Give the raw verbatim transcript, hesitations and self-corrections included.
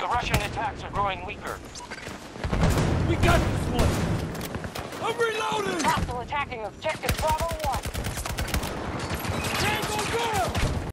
Russian attacks are growing weaker. We got this one! I'm reloading! Hostile attacking objective Bravo one. Tango girl!